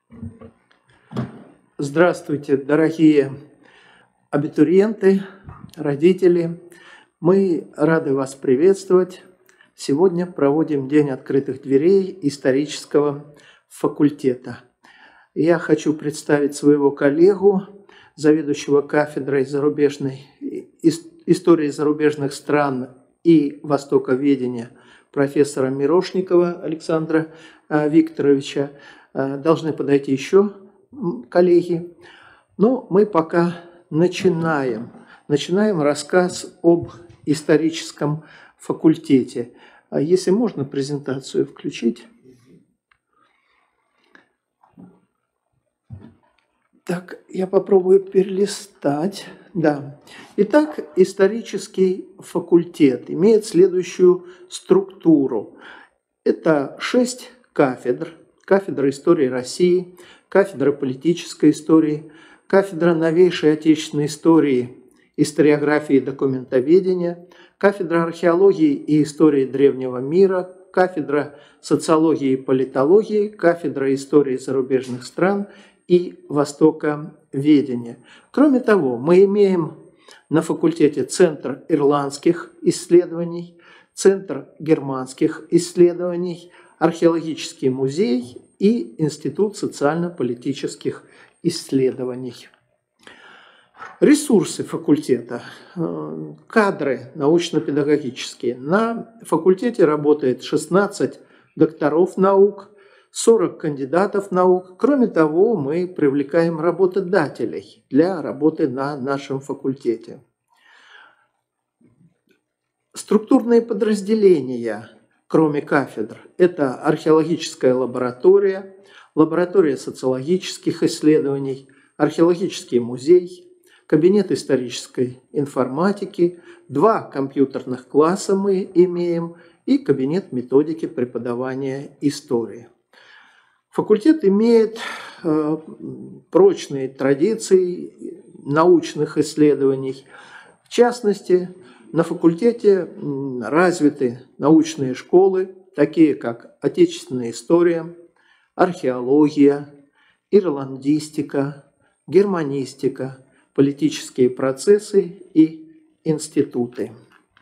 Здравствуйте, дорогие абитуриенты, родители. Мы рады вас приветствовать. Сегодня проводим День открытых дверей исторического факультета. Я хочу представить своего коллегу, заведующего кафедрой истории зарубежных стран и востоковедения профессора Мирошникова Александра Викторовича. Должны подойти еще коллеги. Но мы пока начинаем рассказ об историческом факультете. Если можно, презентацию включить. Так, я попробую перелистать. Да. Итак, исторический факультет имеет следующую структуру. Это 6 кафедр. Кафедра истории России, кафедра политической истории, кафедра новейшей отечественной истории, историографии и документоведения, кафедра археологии и истории древнего мира, кафедра социологии и политологии, кафедра истории зарубежных стран и востоковедения. Кроме того, мы имеем на факультете Центр ирландских исследований, Центр германских исследований, археологический музей и Институт социально-политических исследований. Ресурсы факультета, кадры научно-педагогические. На факультете работает 16 докторов наук, 40 кандидатов наук. Кроме того, мы привлекаем работодателей для работы на нашем факультете. Структурные подразделения, кроме кафедр, это археологическая лаборатория, лаборатория социологических исследований, археологический музей, кабинет исторической информатики, 2 компьютерных класса мы имеем и кабинет методики преподавания истории. Факультет имеет прочные традиции научных исследований. В частности, на факультете развиты научные школы, такие как отечественная история, археология, ирландистика, германистика, политические процессы и институты.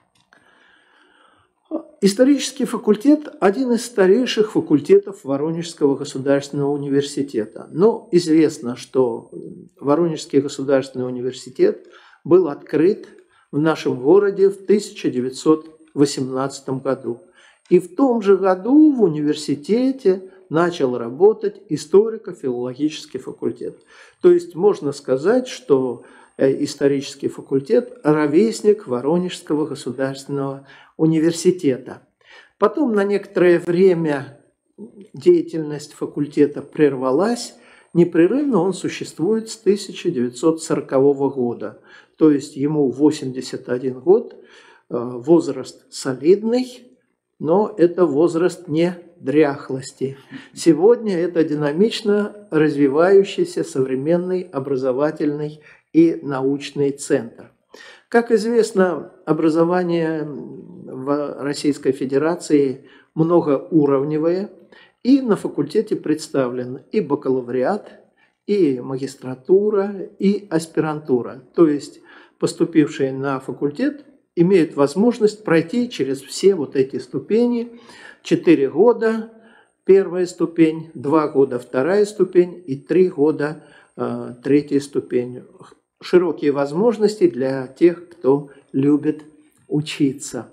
Исторический факультет – один из старейших факультетов Воронежского государственного университета. Но известно, что Воронежский государственный университет был открыт в нашем городе в 1918 году. И в том же году в университете начал работать историко-филологический факультет. То есть можно сказать, что исторический факультет – ровесник Воронежского государственного университета. Потом на некоторое время деятельность факультета прервалась. Непрерывно он существует с 1940 года. То есть ему 81 год, возраст солидный, но это возраст не дряхлости. Сегодня это динамично развивающийся современный образовательный и научный центр. Как известно, образование в Российской Федерации многоуровневое, и на факультете представлен и бакалавриат, и магистратура, и аспирантура. То есть поступившие на факультет имеют возможность пройти через все вот эти ступени. 4 года первая ступень, 2 года вторая ступень и 3 года третья ступень. Широкие возможности для тех, кто любит учиться.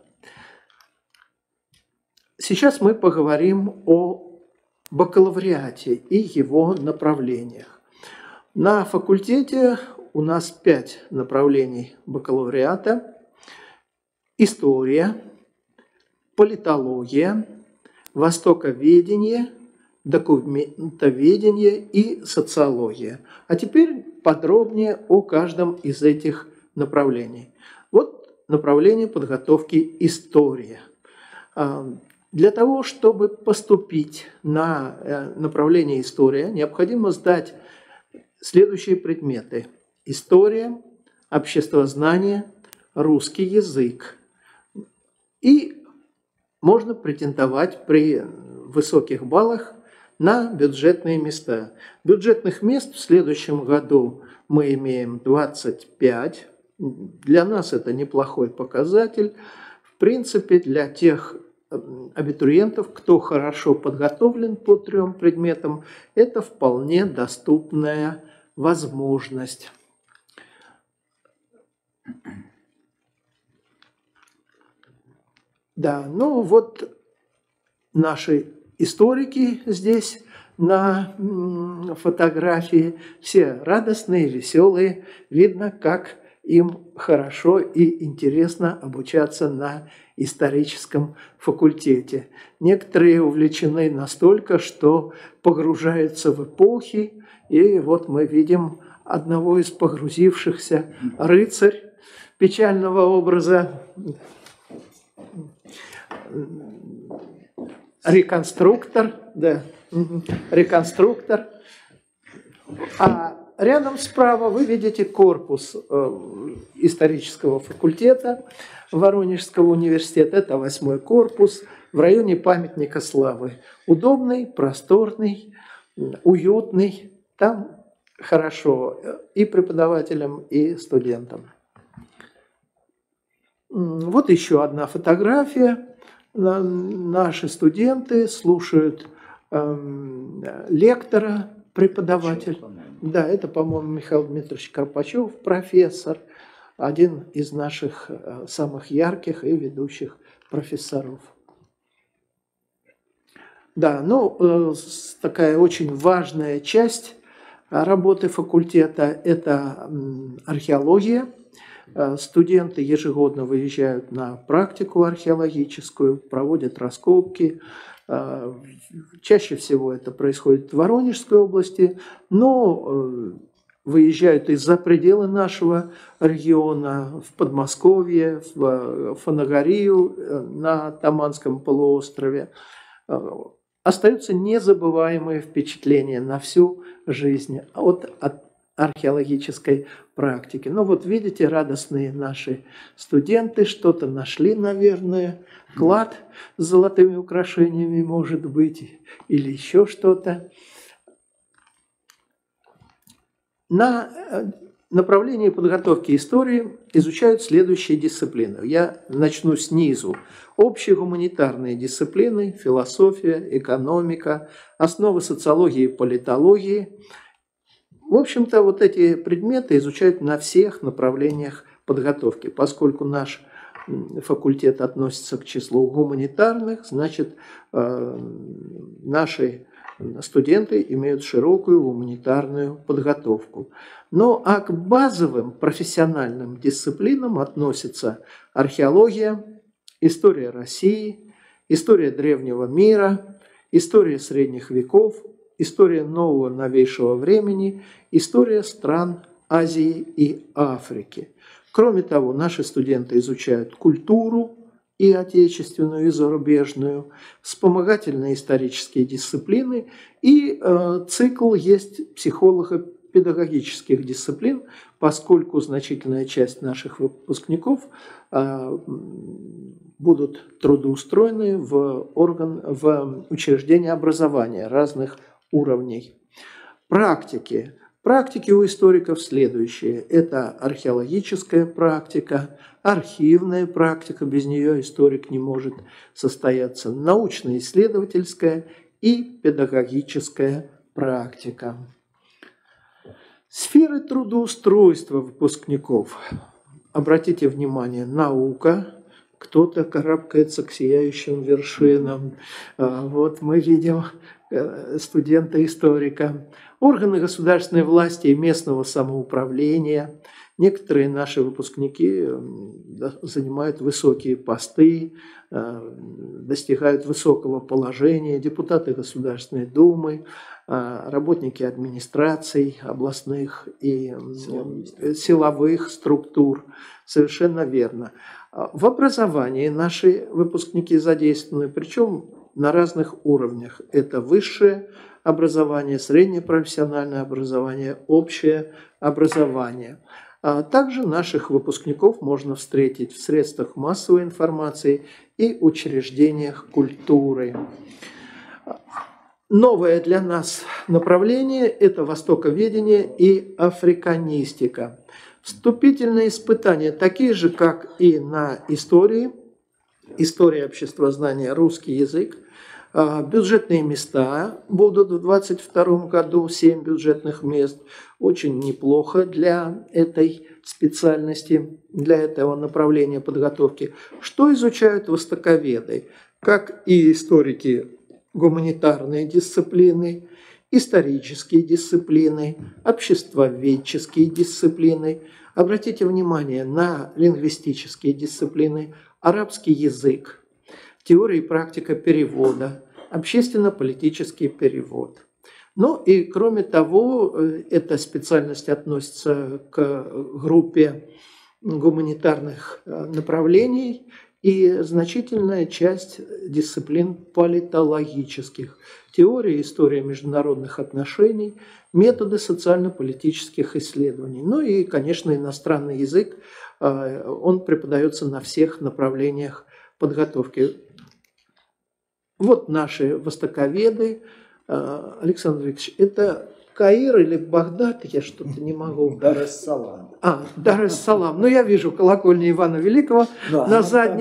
Сейчас мы поговорим о бакалавриате и его направлениях. На факультете у нас 5 направлений бакалавриата. История, политология, востоковедение, документоведение и социология. А теперь подробнее о каждом из этих направлений. Вот направление подготовки история. Для того, чтобы поступить на направление история, необходимо сдать следующие предметы: история, обществознание, русский язык. И можно претендовать при высоких баллах на бюджетные места. Бюджетных мест в следующем году мы имеем 25. Для нас это неплохой показатель. В принципе, для тех абитуриентов, кто хорошо подготовлен по 3 предметам, это вполне доступная возможность. Да, ну вот наши историки здесь на фотографии, все радостные, веселые, видно, как им хорошо и интересно обучаться на историческом факультете. Некоторые увлечены настолько, что погружаются в эпохи, и вот мы видим одного из погрузившихся, рыцарь печального образа, реконструктор, да, реконструктор. А рядом справа вы видите корпус исторического факультета Воронежского университета. Это 8-й корпус в районе памятника славы. Удобный, просторный, уютный. Там хорошо и преподавателям, и студентам. Вот еще одна фотография. Наши студенты слушают лектора, преподаватель. Да, это, по-моему, Михаил Дмитриевич Карпачев, профессор, один из наших самых ярких и ведущих профессоров. Да, ну, такая очень важная часть работы факультета – это археология. Студенты ежегодно выезжают на практику археологическую, проводят раскопки. Чаще всего это происходит в Воронежской области, но выезжают и за пределы нашего региона, в Подмосковье, в Фанагорию на Таманском полуострове. Остаются незабываемые впечатления на всю жизнь от археологической практики. Ну вот видите, радостные наши студенты что-то нашли, наверное, клад с золотыми украшениями, может быть, или еще что-то. На направлении подготовки истории изучают следующие дисциплины. Я начну снизу. Общие гуманитарные дисциплины, философия, экономика, основы социологии и политологии. В общем-то, вот эти предметы изучают на всех направлениях подготовки. Поскольку наш факультет относится к числу гуманитарных, значит, наши студенты имеют широкую гуманитарную подготовку. Ну а к базовым профессиональным дисциплинам относятся археология, история России, история древнего мира, история средних веков, история нового новейшего времени, история стран Азии и Африки. Кроме того, наши студенты изучают культуру, и отечественную, и зарубежную, вспомогательные исторические дисциплины, и цикл есть психолого-педагогических дисциплин, поскольку значительная часть наших выпускников будут трудоустроены в учреждения образования разных уровней. Практики. Практики у историков следующие. Это археологическая практика, архивная практика, без нее историк не может состояться, научно-исследовательская и педагогическая практика. Сферы трудоустройства выпускников. Обратите внимание, наука. Кто-то карабкается к сияющим вершинам. Вот мы видим студента-историка. Органы государственной власти и местного самоуправления. Некоторые наши выпускники занимают высокие посты, достигают высокого положения. Депутаты Государственной Думы, работники администраций областных и силовых структур. Совершенно верно. В образовании наши выпускники задействованы, причем на разных уровнях. Это высшее образование, среднее профессиональное образование, общее образование. Также наших выпускников можно встретить в средствах массовой информации и учреждениях культуры. Новое для нас направление – это востоковедение и африканистика. Вступительные испытания такие же, как и на истории, история обществознания, русский язык. Бюджетные места будут в 2022 году, 7 бюджетных мест. Очень неплохо для этой специальности, для этого направления подготовки. Что изучают востоковеды? Как и историки, гуманитарные дисциплины, исторические дисциплины, обществоведческие дисциплины. Обратите внимание на лингвистические дисциплины, арабский язык, теория и практика перевода, общественно-политический перевод. Ну и кроме того, эта специальность относится к группе гуманитарных направлений и значительная часть дисциплин политологических. Теория и история международных отношений, методы социально-политических исследований. Ну и, конечно, иностранный язык, он преподается на всех направлениях подготовки. Вот наши востоковеды. Александр Викторович, это Каир или Багдад? Я что-то не могу. Дар-эс-Салам. Дар-эс-Салам. Ну, я вижу колокольню Ивана Великого на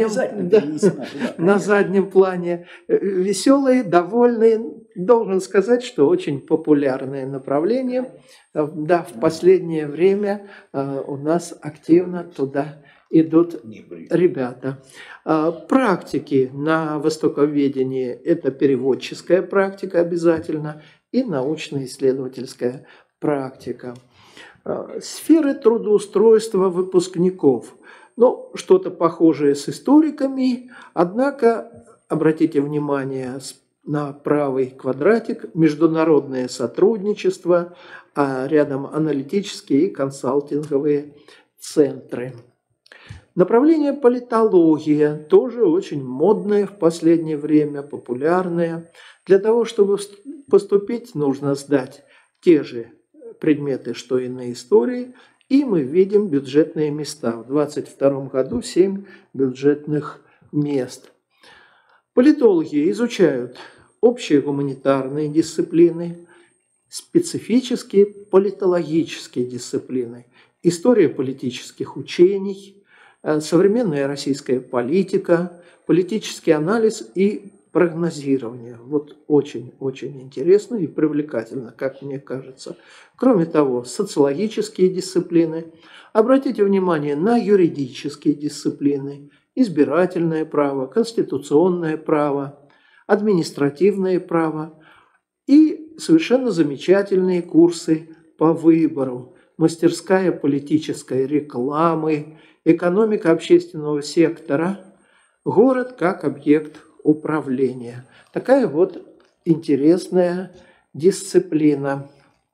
заднем плане. Веселые, довольные. Должен сказать, что очень популярное направление. Да, в последнее время у нас активно туда идут ребята. Практики на востоковедении – это переводческая практика обязательно и научно-исследовательская практика. Сферы трудоустройства выпускников. Ну, что-то похожее с историками, однако, обратите внимание на правый квадратик, международное сотрудничество, а рядом аналитические и консалтинговые центры. Направление политология тоже очень модное в последнее время, популярное. Для того, чтобы поступить, нужно сдать те же предметы, что и на истории, и мы видим бюджетные места. В 2022 году 7 бюджетных мест. Политологи изучают общие гуманитарные дисциплины, специфические политологические дисциплины, история политических учений, современная российская политика, политический анализ и прогнозирование. Вот очень-очень интересно и привлекательно, как мне кажется. Кроме того, социологические дисциплины. Обратите внимание на юридические дисциплины, избирательное право, конституционное право, административное право и совершенно замечательные курсы по выбору. Мастерская политической рекламы, экономика общественного сектора, город как объект управления. Такая вот интересная дисциплина,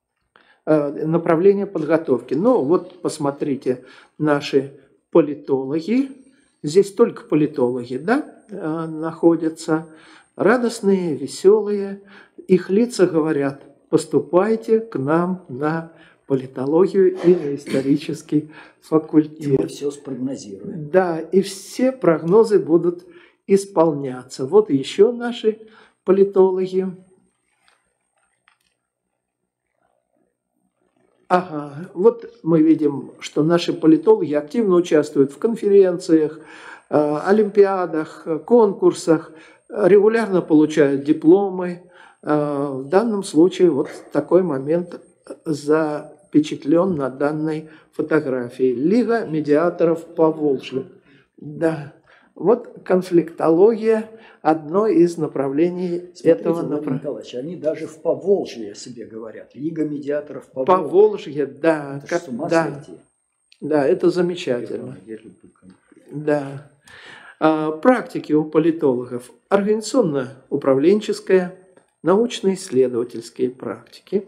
направление подготовки. Ну вот посмотрите, наши политологи, здесь только политологи, да, находятся, радостные, веселые, их лица говорят: поступайте к нам на политологию и на исторический факультет. И мы все спрогнозируем. Да, и все прогнозы будут исполняться. Вот еще наши политологи. Ага, вот мы видим, что наши политологи активно участвуют в конференциях, олимпиадах, конкурсах, регулярно получают дипломы. В данном случае вот такой момент запечатлен на данной фотографии. Лига медиаторов Поволжья. Да, вот конфликтология – одно из направлений. Смотрите, этого направления. Они даже в Поволжье о себе говорят. Лига медиаторов Поволжья. Поволжье, да. Это с ума сойти. Да, это замечательно. Да. Практики у политологов. Организационно-управленческая, научно-исследовательские практики.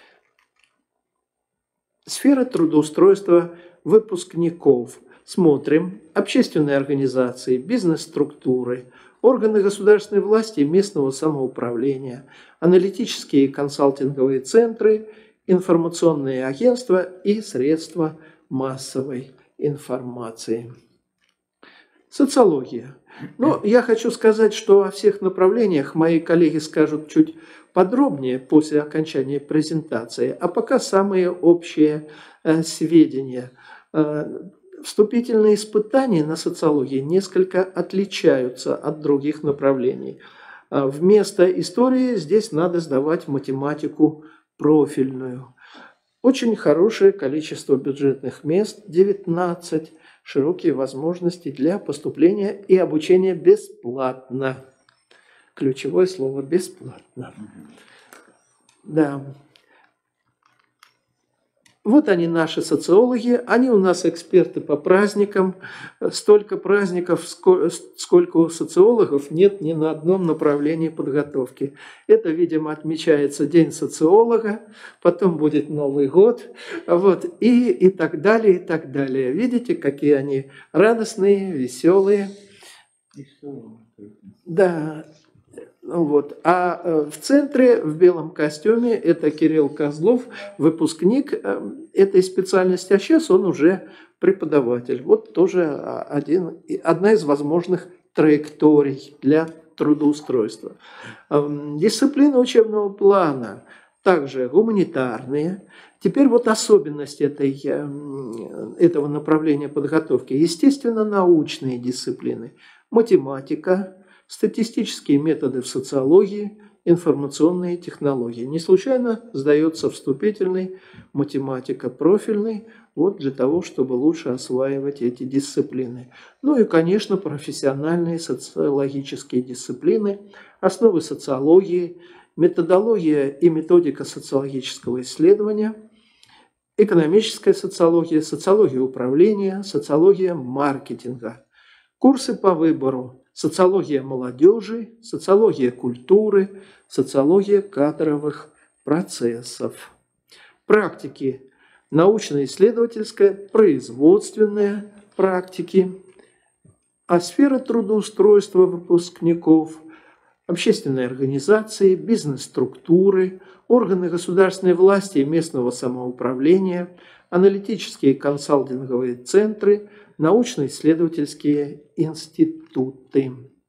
Сфера трудоустройства выпускников. Смотрим. Общественные организации, бизнес-структуры, органы государственной власти и местного самоуправления, аналитические и консалтинговые центры, информационные агентства и средства массовой информации. Социология. Но я хочу сказать, что о всех направлениях мои коллеги скажут чуть подробнее после окончания презентации, а пока самые общие сведения. Вступительные испытания на социологии несколько отличаются от других направлений. Вместо истории здесь надо сдавать математику профильную. Очень хорошее количество бюджетных мест, 19, широкие возможности для поступления и обучения бесплатно. Ключевое слово «бесплатно». Да. Вот они, наши социологи, они у нас эксперты по праздникам. Столько праздников, сколько у социологов, нет ни на одном направлении подготовки. Это, видимо, отмечается День социолога, потом будет Новый год, вот, и так далее, и так далее. Видите, какие они радостные, веселые. Да. Вот. А в центре в белом костюме это Кирилл Козлов, выпускник этой специальности, а сейчас он уже преподаватель. Вот тоже одна из возможных траекторий для трудоустройства. Дисциплины учебного плана также гуманитарные. Теперь вот особенность этого направления подготовки. Естественно, научные дисциплины. Математика, статистические методы в социологии, информационные технологии. Не случайно сдается вступительный, математика профильный, вот для того, чтобы лучше осваивать эти дисциплины. Ну и, конечно, профессиональные социологические дисциплины, основы социологии, методология и методика социологического исследования, экономическая социология, социология управления, социология маркетинга, курсы по выбору, социология молодежи, социология культуры, социология кадровых процессов. Практики научно-исследовательская, производственные практики, а сфера трудоустройства выпускников, общественные организации, бизнес-структуры, органы государственной власти и местного самоуправления, аналитические и консалтинговые центры, научно-исследовательские институты.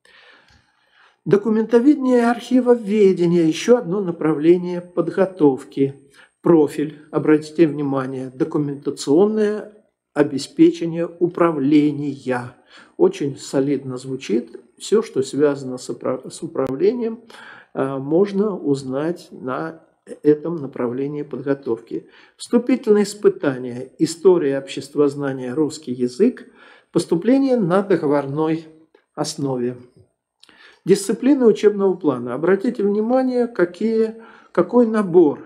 Документоведение и архивоведение – еще одно направление подготовки. Профиль, обратите внимание, документационное обеспечение управления. Очень солидно звучит. Все, что связано с управлением, можно узнать на этом направлении подготовки. Вступительные испытания, история, обществознание, русский язык, поступление на договорной основе. Дисциплины учебного плана. Обратите внимание, какой набор.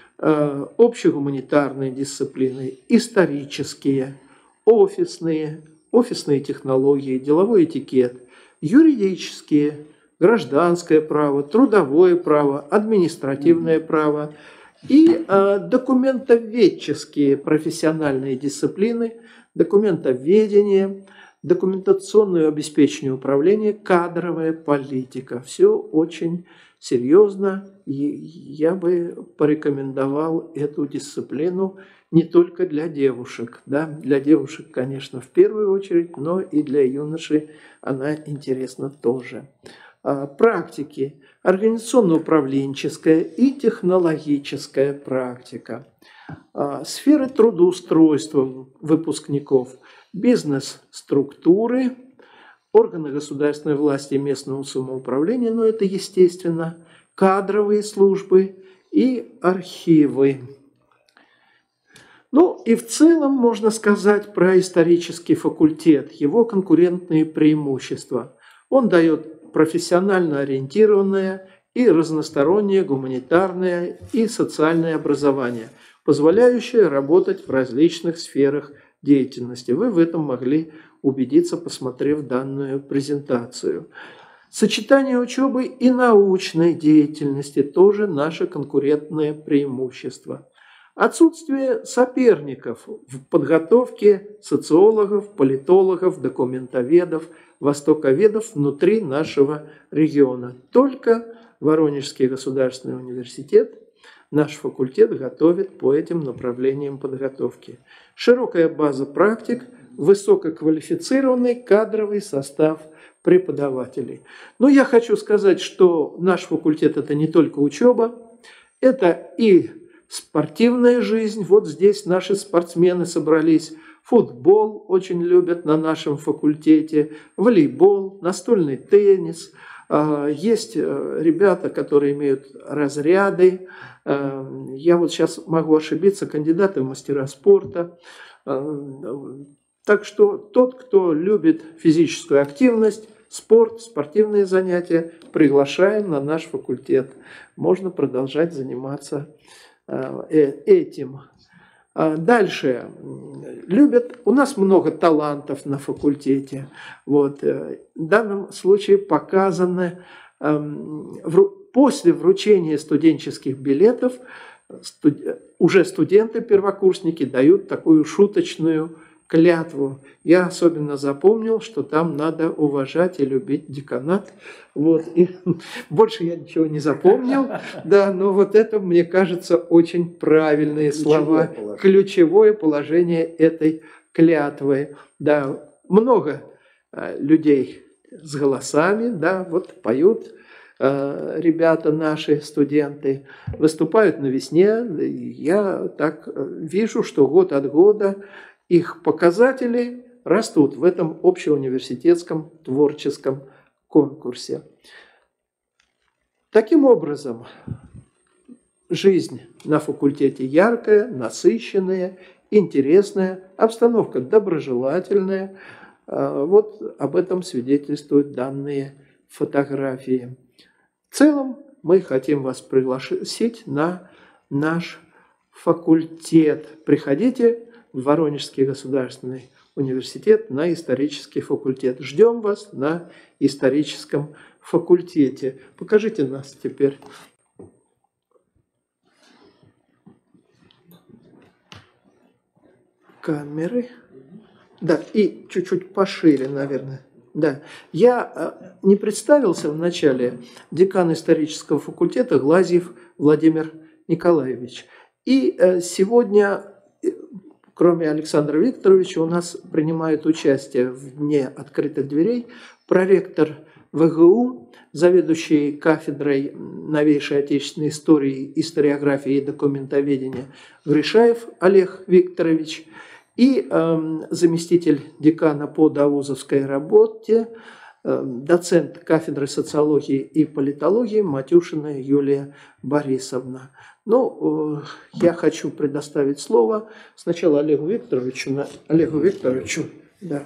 Общегуманитарные дисциплины, исторические, офисные технологии, деловой этикет, юридические, гражданское право, трудовое право, административное право и документоведческие профессиональные дисциплины, документоведение, документационное обеспечение управления, кадровая политика. Все очень серьезно, и я бы порекомендовал эту дисциплину не только для девушек. Да? Для девушек, конечно, в первую очередь, но и для юношей она интересна тоже. Практики. Организационно-управленческая и технологическая практика. Сферы трудоустройства выпускников. Бизнес-структуры, органы государственной власти и местного самоуправления, но это естественно, кадровые службы и архивы. Ну и в целом можно сказать про исторический факультет, его конкурентные преимущества. Он дает профессионально ориентированное и разностороннее гуманитарное и социальное образование, позволяющее работать в различных сферах деятельности. Вы в этом могли убедиться, посмотрев данную презентацию. Сочетание учебы и научной деятельности тоже наше конкурентное преимущество. Отсутствие соперников в подготовке социологов, политологов, документоведов, востоковедов внутри нашего региона. Только Воронежский государственный университет, наш факультет готовит по этим направлениям подготовки. Широкая база практик, высококвалифицированный кадровый состав преподавателей. Но я хочу сказать, что наш факультет – это не только учеба, это и спортивная жизнь. Вот здесь наши спортсмены собрались. Футбол очень любят на нашем факультете, волейбол, настольный теннис. Есть ребята, которые имеют разряды. Я вот сейчас могу ошибиться, кандидаты в мастера спорта. Так что тот, кто любит физическую активность, спорт, спортивные занятия, приглашаем на наш факультет. Можно продолжать заниматься этим. Дальше. Любят. У нас много талантов на факультете. Вот. В данном случае показаны после вручения студенческих билетов уже студенты-первокурсники дают такую шуточную клятву. Я особенно запомнил, что там надо уважать и любить деканат. Вот. И больше я ничего не запомнил. Да, но вот это, мне кажется, очень правильные слова. Ключевое положение этой клятвы. Да, много людей с голосами, да, вот поют ребята, наши студенты, выступают на весне. Я так вижу, что год от года их показатели растут в этом общеуниверситетском творческом конкурсе. Таким образом, жизнь на факультете яркая, насыщенная, интересная, обстановка доброжелательная. Вот об этом свидетельствуют данные фотографии. В целом мы хотим вас пригласить на наш факультет. Приходите в Воронежский государственный университет на исторический факультет. Ждем вас на историческом факультете. Покажите нас теперь. Камеры. Да, и чуть-чуть пошире, наверное. Да. Я не представился в начале. Декан исторического факультета Глазьев Владимир Николаевич. И сегодня, кроме Александра Викторовича, у нас принимает участие в Дне открытых дверей проректор ВГУ, заведующий кафедрой новейшей отечественной истории, историографии и документоведения Гришаев Олег Викторович и заместитель декана по даузовской работе, доцент кафедры социологии и политологии Матюшина Юлия Борисовна. Ну, я хочу предоставить слово сначала Олегу Викторовичу. Да.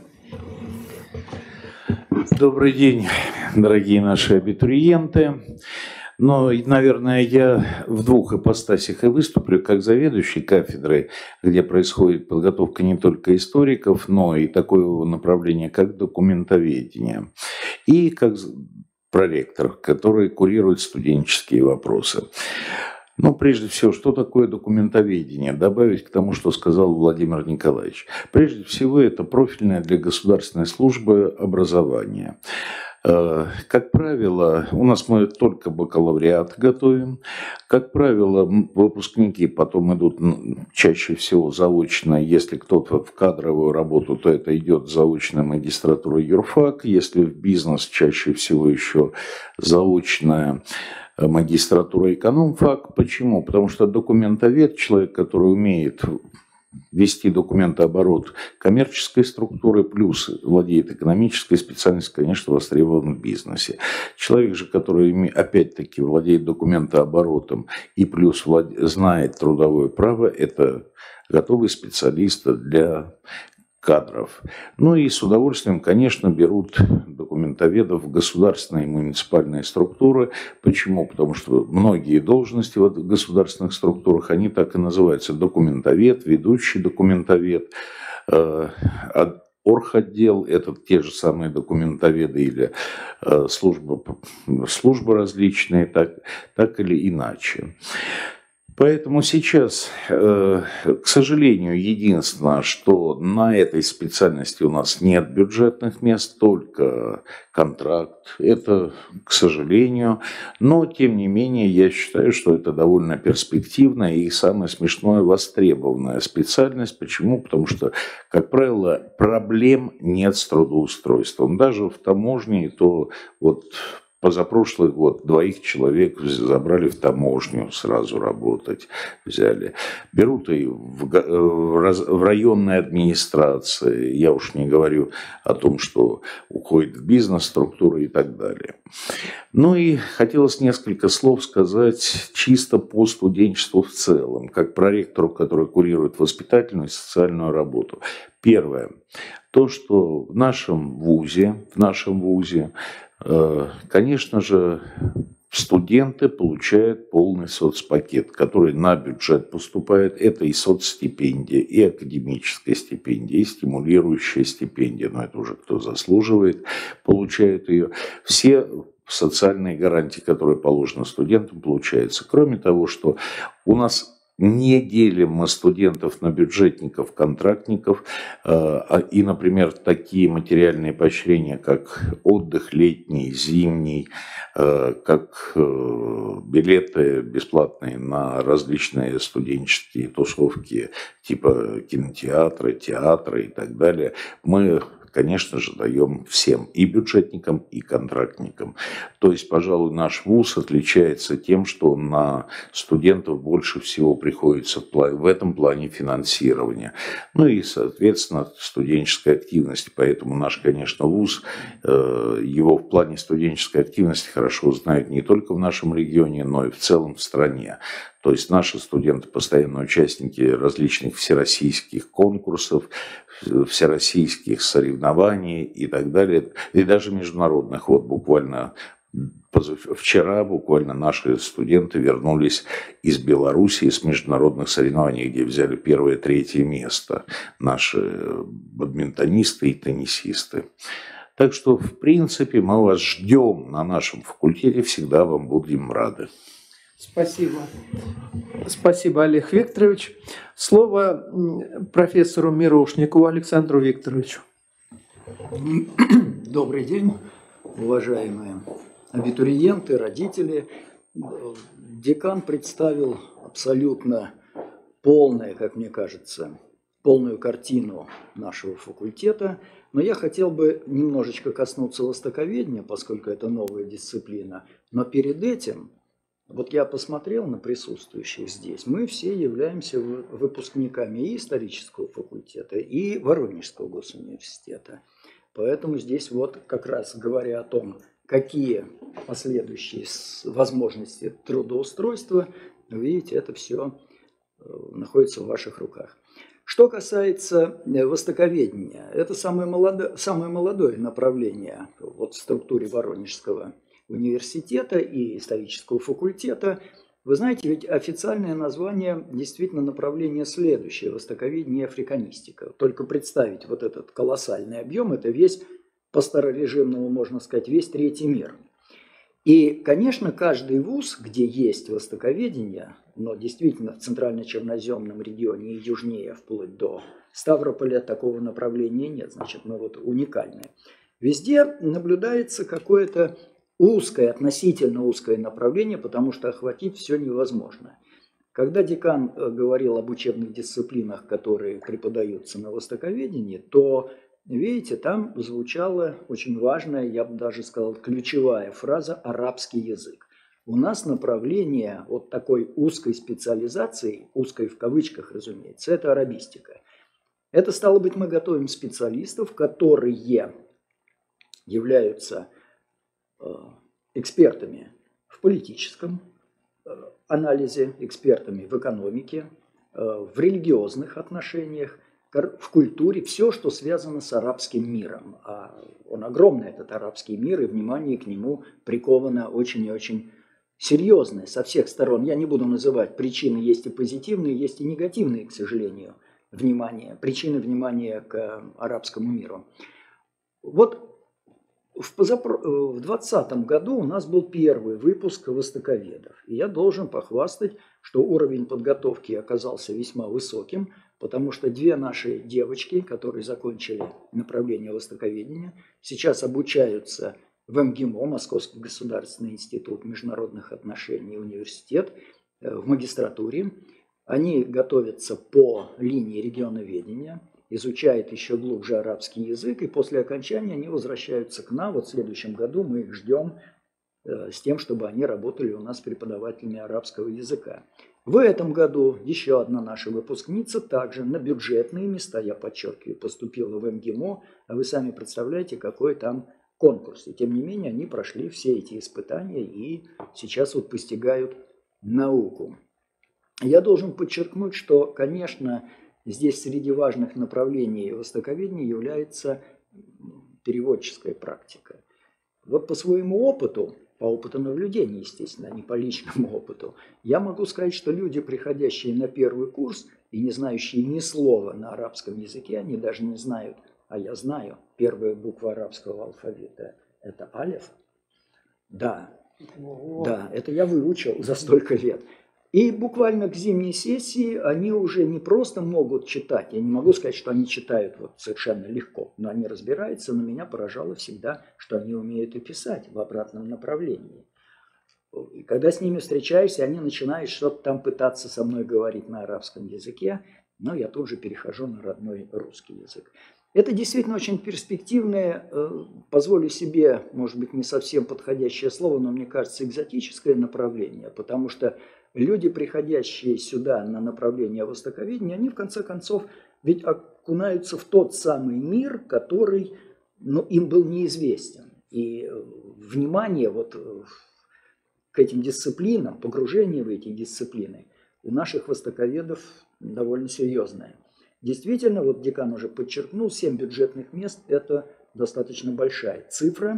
Добрый день, дорогие наши абитуриенты. Но, наверное, я в двух ипостасях и выступлю, как заведующий кафедрой, где происходит подготовка не только историков, но и такого направления, как документоведение, и как проректор, который курирует студенческие вопросы. Но прежде всего, что такое документоведение? Добавить к тому, что сказал Владимир Николаевич. Прежде всего, это профильное для государственной службы образование. Как правило, у нас мы только бакалавриат готовим. Как правило, выпускники потом идут чаще всего заочно. Если кто-то в кадровую работу, то это идет заочная магистратура юрфак. Если в бизнес, чаще всего еще заочная магистратура экономфак. Почему? Потому что документовед, человек, который умеет вести документооборот коммерческой структуры, плюс владеет экономической специальностью, конечно, востребован в бизнесе. Человек же, который опять-таки владеет документооборотом и плюс знает трудовое право, это готовый специалист для кадров. Ну и с удовольствием, конечно, берут документоведов в государственные и муниципальные структуры. Почему? Потому что многие должности в государственных структурах, они так и называются: документовед, ведущий документовед, орготдел, это те же самые документоведы или службы различные, так или иначе. Поэтому сейчас, к сожалению, единственное, что на этой специальности у нас нет бюджетных мест, только контракт. Это, к сожалению. Но, тем не менее, я считаю, что это довольно перспективная и, самое смешное, востребованная специальность. Почему? Потому что, как правило, проблем нет с трудоустройством. Даже в таможне, то вот позапрошлый год 2 человек забрали в таможню сразу работать, взяли. Берут и в районной администрации, я уж не говорю о том, что уходит в бизнес-структуры и так далее. Ну и хотелось несколько слов сказать чисто по студенчеству в целом, как проректору, который курирует воспитательную и социальную работу. Первое. То, что в нашем вузе, конечно же, студенты получают полный соцпакет, который на бюджет поступает. Это и соцстипендия, и академическая стипендия, и стимулирующая стипендия. Но это уже кто заслуживает, получает ее. Все социальные гарантии, которые положены студентам, получаются. Кроме того, что у нас не делим мы студентов на бюджетников, контрактников, и, например, такие материальные поощрения, как отдых летний, зимний, как билеты бесплатные на различные студенческие тусовки, типа кинотеатры, театры и так далее, мы, конечно же, даем всем, и бюджетникам, и контрактникам. То есть, пожалуй, наш вуз отличается тем, что на студентов больше всего приходится в этом плане финансирования. Ну и, соответственно, студенческая активность. Поэтому наш, конечно, вуз, его в плане студенческой активности хорошо знают не только в нашем регионе, но и в целом в стране. То есть наши студенты постоянно участники различных всероссийских конкурсов, всероссийских соревнований и так далее, и даже международных. Вот буквально вчера наши студенты вернулись из Белоруссии с международных соревнований, где взяли 1-3 место наши бадминтонисты и теннисисты. Так что, в принципе, мы вас ждем на нашем факультете, всегда вам будем рады. Спасибо. Спасибо, Олег Викторович. Слово профессору Мирошникову Александру Викторовичу. Добрый день, уважаемые абитуриенты, родители. Декан представил абсолютно полное, как мне кажется, полную картину нашего факультета. Но я хотел бы немножечко коснуться востоковедения, поскольку это новая дисциплина. Но перед этим, вот я посмотрел на присутствующих здесь, мы все являемся выпускниками и исторического факультета, и Воронежского госуниверситета. Поэтому здесь вот как раз говоря о том, какие последующие возможности трудоустройства, видите, это все находится в ваших руках. Что касается востоковедения, это самое молодое направление вот в структуре Воронежского университета и исторического факультета. Вы знаете, ведь официальное название действительно направление следующее – востоковедение и африканистика. Только представить вот этот колоссальный объем – это весь, по старорежимному можно сказать, весь третий мир. И, конечно, каждый вуз, где есть востоковедение, но действительно в центрально-черноземном регионе и южнее, вплоть до Ставрополя, такого направления нет, значит, мы вот уникальные. Везде наблюдается какое-то узкое, относительно узкое направление, потому что охватить все невозможно. Когда декан говорил об учебных дисциплинах, которые преподаются на востоковедении, то, видите, там звучала очень важная, я бы даже сказал, ключевая фраза «арабский язык». У нас направление вот такой узкой специализации, узкой в кавычках, разумеется, это арабистика. Это, стало быть, мы готовим специалистов, которые являются экспертами в политическом анализе, экспертами в экономике, в религиозных отношениях, в культуре, все, что связано с арабским миром. А он огромный, этот арабский мир, и внимание к нему приковано очень и очень серьезное со всех сторон. Я не буду называть причины, есть и позитивные, есть и негативные, к сожалению, причины внимания к арабскому миру. Вот в 2020 году у нас был первый выпуск востоковедов. И я должен похвастать что уровень подготовки оказался весьма высоким, потому что две наши девочки, которые закончили направление востоковедения, сейчас обучаются в МГИМО, Московский государственный институт международных отношений, университет, в магистратуре. Они готовятся по линии регионоведения, изучают еще глубже арабский язык, и после окончания они возвращаются к нам. Вот в следующем году мы их ждем с тем, чтобы они работали у нас преподавателями арабского языка. В этом году еще одна наша выпускница также на бюджетные места, я подчеркиваю, поступила в МГИМО, а вы сами представляете, какой там конкурс. И тем не менее они прошли все эти испытания и сейчас вот постигают науку. Я должен подчеркнуть, что, конечно, здесь среди важных направлений востоковедения является переводческая практика. Вот по своему опыту, по опыту наблюдения, естественно, а не по личному опыту, я могу сказать, что люди, приходящие на первый курс и не знающие ни слова на арабском языке, они даже не знают, а я знаю, первая буква арабского алфавита – это алиф. Да, да, это я выучил за столько лет. И буквально к зимней сессии они уже не просто могут читать, я не могу сказать, что они читают вот совершенно легко, но они разбираются, но меня поражало всегда, что они умеют и писать в обратном направлении. И когда с ними встречаешься, они начинают что-то там пытаться со мной говорить на арабском языке, но я тут же перехожу на родной русский язык. Это действительно очень перспективное, позволю себе, может быть, не совсем подходящее слово, но мне кажется, экзотическое направление, потому что люди, приходящие сюда на направление востоковедения, они в конце концов ведь окунаются в тот самый мир, который им был неизвестен. И внимание вот к этим дисциплинам, погружение в эти дисциплины у наших востоковедов довольно серьезное. Действительно, вот декан уже подчеркнул, 7 бюджетных мест – это достаточно большая цифра.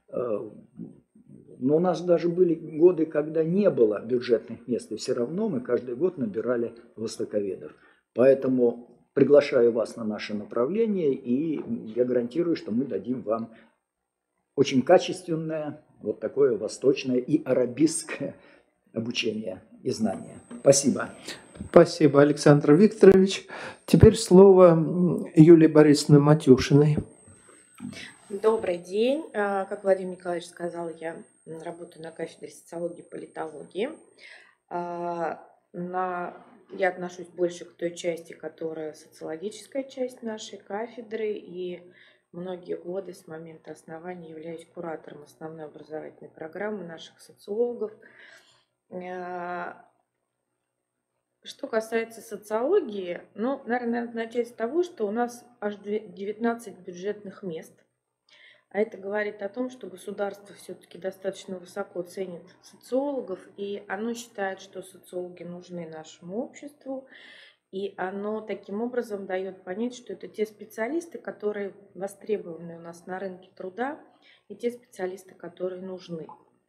Но у нас даже были годы, когда не было бюджетных мест, и все равно мы каждый год набирали востоковедов. Поэтому приглашаю вас на наше направление, и я гарантирую, что мы дадим вам очень качественное, вот такое восточное и арабистское обучение и знания. Спасибо. Спасибо, Александр Викторович. Теперь слово Юлии Борисовне Матюшиной. Добрый день. Как Владимир Николаевич сказал, я работаю на кафедре социологии и политологии. Я отношусь больше к той части, которая социологическая часть нашей кафедры, и многие годы с момента основания являюсь куратором основной образовательной программы наших социологов. Что касается социологии, наверное, надо начать с того, что у нас аж 19 бюджетных мест. А это говорит о том, что государство все-таки достаточно высоко ценит социологов, и оно считает, что социологи нужны нашему обществу, и оно таким образом дает понять, что это те специалисты, которые востребованы у нас на рынке труда, и те специалисты, которые нужны.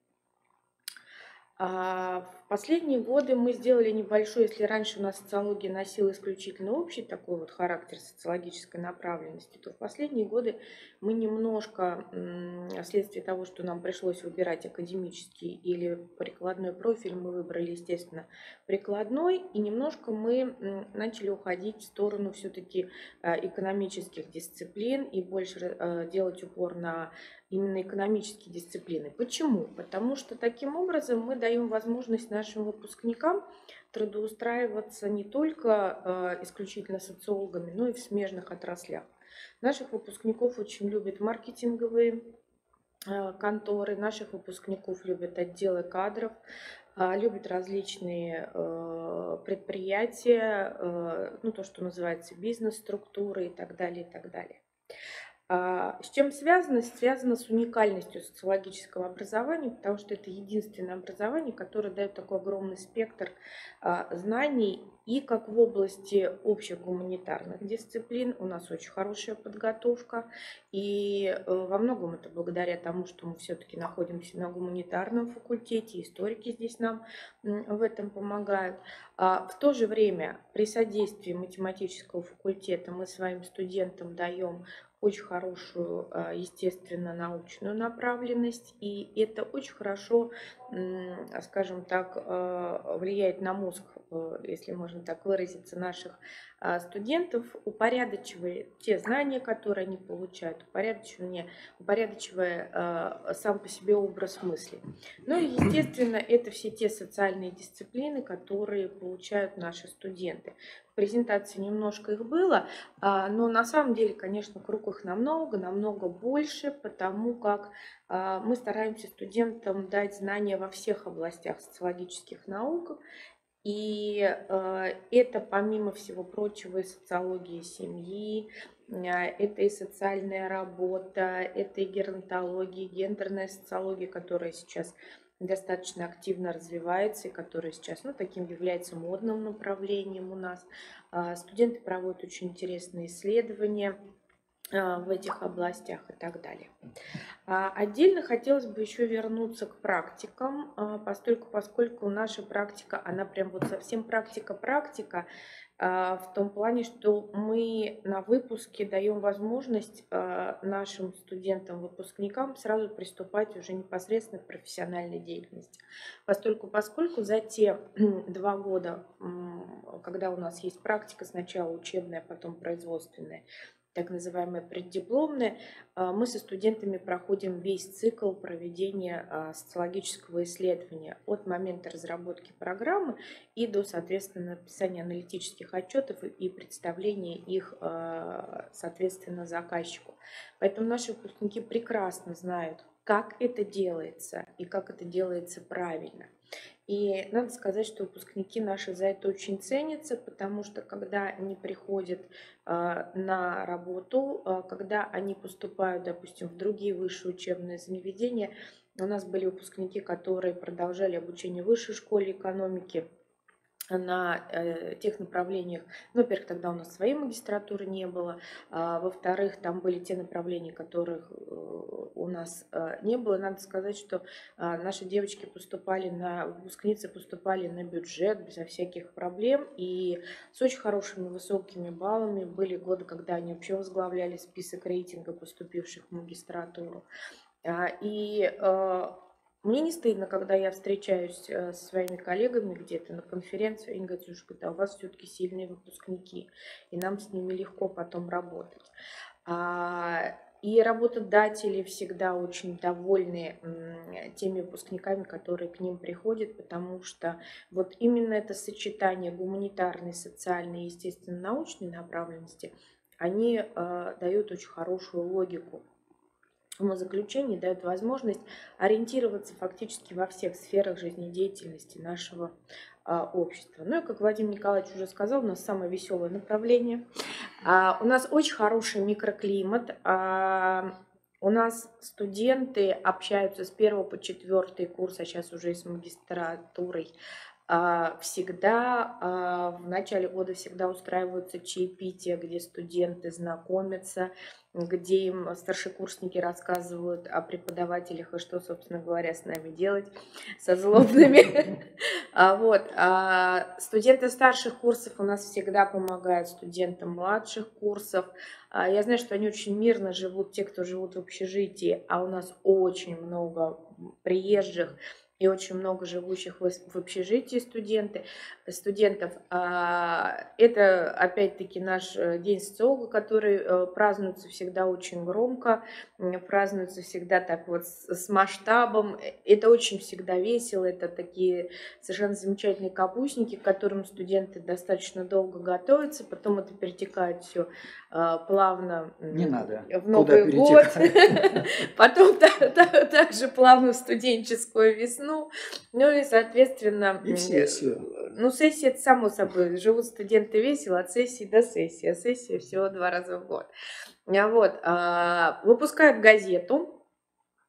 В последние годы мы сделали небольшой, если раньше у нас социология носила исключительно общий такой вот характер социологической направленности, то в последние годы мы немножко, вследствие того, что нам пришлось выбирать академический или прикладной профиль, мы выбрали, естественно, прикладной, и немножко мы начали уходить в сторону все-таки экономических дисциплин и больше делать упор на именно экономические дисциплины. Почему? Потому что таким образом мы даем возможность нашим выпускникам трудоустраиваться не только исключительно социологами, но и в смежных отраслях. Наших выпускников очень любят маркетинговые конторы, наших выпускников любят отделы кадров, любят различные предприятия, то, что называется бизнес-структуры и так далее, и так далее. С чем связано? Связано с уникальностью социологического образования, потому что это единственное образование, которое дает такой огромный спектр знаний И как в области общих гуманитарных дисциплин у нас очень хорошая подготовка. И во многом это благодаря тому, что мы все-таки находимся на гуманитарном факультете, историки здесь нам в этом помогают. В то же время при содействии математического факультета мы своим студентам даем очень хорошую, естественно, научную направленность, и это очень хорошо, скажем так, влияет на мозг, если можно так выразиться, наших студентов, упорядочивая те знания, которые они получают, упорядочивая сам по себе образ мысли. Ну и, естественно, это все те социальные дисциплины, которые получают наши студенты. В презентации немножко их было, но на самом деле, конечно, круг их намного больше, потому как мы стараемся студентам дать знания во всех областях социологических наук. И это, помимо всего прочего, и социология семьи, это и социальная работа, это и геронтология, гендерная социология, которая сейчас достаточно активно развивается и которая сейчас таким является модным направлением у нас. Студенты проводят очень интересные исследования в этих областях и так далее. Отдельно хотелось бы еще вернуться к практикам, поскольку наша практика, она прям вот совсем практика, в том плане, что мы на выпуске даем возможность нашим студентам-выпускникам сразу приступать уже непосредственно к профессиональной деятельности. Поскольку за те 2 года, когда у нас есть практика, сначала учебная, потом производственная, так называемое преддипломное, мы со студентами проходим весь цикл проведения социологического исследования от момента разработки программы и до, соответственно, написания аналитических отчетов и представления их, соответственно, заказчику. Поэтому наши выпускники прекрасно знают, как это делается и как это делается правильно. И надо сказать, что выпускники наши за это очень ценятся, потому что когда они приходят на работу, когда они поступают, допустим, в другие высшие учебные заведения, у нас были выпускники, которые продолжали обучение в высшей школе экономики на тех направлениях. Во-первых, тогда у нас своей магистратуры не было. Во-вторых, там были те направления, которых у нас не было. Надо сказать, что наши девочки выпускницы поступали на бюджет безо всяких проблем и с очень хорошими высокими баллами. Были годы, когда они вообще возглавляли список рейтинга поступивших в магистратуру. Мне не стыдно, когда я встречаюсь со своими коллегами где-то на конференции, они говорят: слушай, у вас все-таки сильные выпускники, и нам с ними легко потом работать. И работодатели всегда очень довольны теми выпускниками, которые к ним приходят, потому что вот именно это сочетание гуманитарной, социальной и, естественно, научной направленности, они дают очень хорошую логику умозаключений, дает возможность ориентироваться фактически во всех сферах жизнедеятельности нашего общества. Ну и, как Владимир Николаевич уже сказал, у нас самое веселое направление. У нас очень хороший микроклимат. У нас студенты общаются с 1 по 4 курс, а сейчас уже и с магистратурой. Всегда в начале года всегда устраиваются чаепития, где студенты знакомятся, где им старшекурсники рассказывают о преподавателях и что, собственно говоря, с нами делать, со злобными. Студенты старших курсов у нас всегда помогают студентам младших курсов. Я знаю, что они очень мирно живут, те, кто живут в общежитии, а у нас очень много приезжих и очень много живущих в общежитии студентов. Это, опять-таки, наш день социолога, который празднуется всегда очень громко, празднуется всегда так вот с масштабом. Это очень всегда весело, это такие совершенно замечательные капустники, к которым студенты достаточно долго готовятся, потом это перетекает все плавно Не надо. в Новый год, потом также плавно в студенческую весну. Ну и, соответственно, И в сессию. Ну, сессия, это само собой. Живут студенты весело от сессии до сессии. А сессия всего 2 раза в год. Выпускают газету.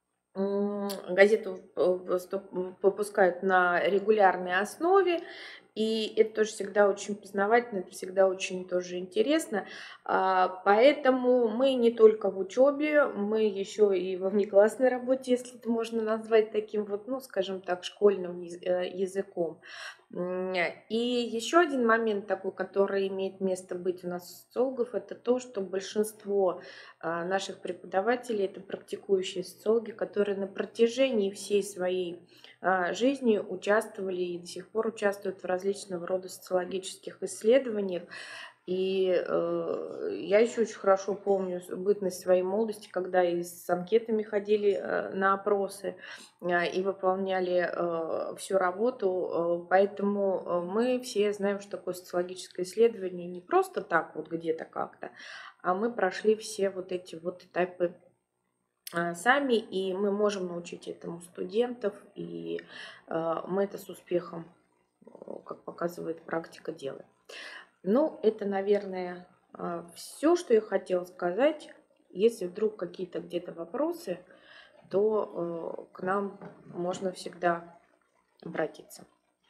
Газету выпускают на регулярной основе. И это тоже всегда очень познавательно, это всегда очень тоже интересно. Поэтому мы не только в учебе, мы еще и во внеклассной работе, если это можно назвать таким вот, ну, скажем так, школьным языком. И еще один момент такой, который имеет место быть у нас у социологов, это то, что большинство наших преподавателей это практикующие социологи, которые на протяжении всей своей жизни участвовали и до сих пор участвуют в различного рода социологических исследованиях. И я еще очень хорошо помню бытность своей молодости, когда и с анкетами ходили на опросы и выполняли всю работу. Поэтому мы все знаем, что такое социологическое исследование не просто так вот где-то как-то, а мы прошли все вот эти вот этапы сами, и мы можем научить этому студентов, и мы это с успехом, как показывает практика, делаем. Ну, это, наверное, все, что я хотела сказать. Если вдруг какие-то где-то вопросы, то к нам можно всегда обратиться.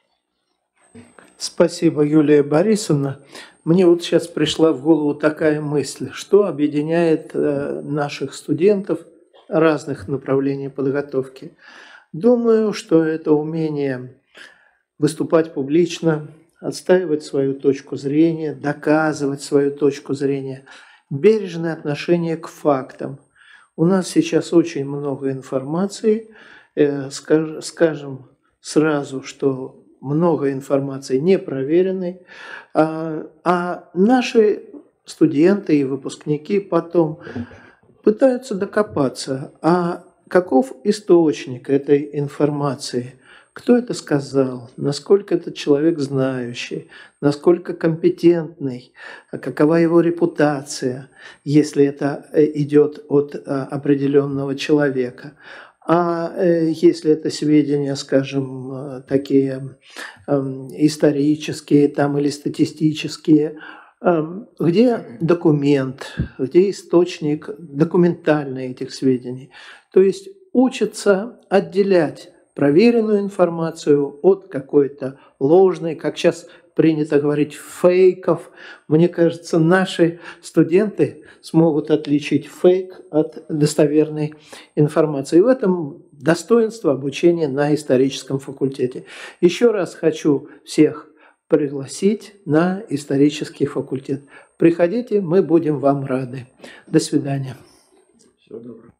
Спасибо, Юлия Борисовна. Мне вот сейчас пришла в голову такая мысль, что объединяет наших студентов разных направлений подготовки. Думаю, что это умение выступать публично, отстаивать свою точку зрения, доказывать свою точку зрения, бережное отношение к фактам. У нас сейчас очень много информации, скажем сразу, что много информации непроверенной, а наши студенты и выпускники потом пытаются докопаться, а каков источник этой информации, кто это сказал, насколько этот человек знающий, насколько компетентный, какова его репутация, если это идет от определенного человека. А если это сведения, скажем, такие исторические там, или статистические, где документ, где источник документальный этих сведений. То есть учатся отделять проверенную информацию от какой-то ложной, как сейчас принято говорить, фейков. Мне кажется, наши студенты смогут отличить фейк от достоверной информации. И в этом достоинство обучения на историческом факультете. Еще раз хочу всех пригласить на исторический факультет. Приходите, мы будем вам рады. До свидания. Всего доброго.